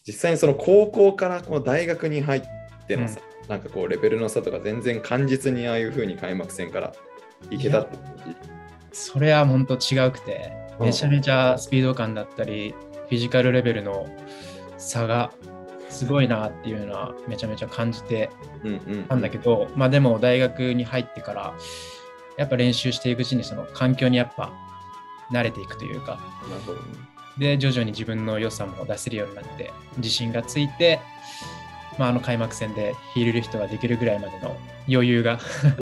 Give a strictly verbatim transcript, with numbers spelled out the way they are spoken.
実際にその高校からこの大学に入ってのさ、 うん、 なんかこうレベルの差とか全然感じずにああいう風に開幕戦からいけたって感じ。 それは本当違くて、めちゃめちゃスピード感だったり、フィジカルレベルの差がすごいなっていうのはめちゃめちゃ感じてたんだけど、まあでも大学に入ってからやっぱ練習していくうちにその環境にやっぱ慣れていくというか、 なるほどね。 で徐々に自分の良さも出せるようになって自信がついて、まあ、あの開幕戦でヒールリフトができるぐらいまでの余裕が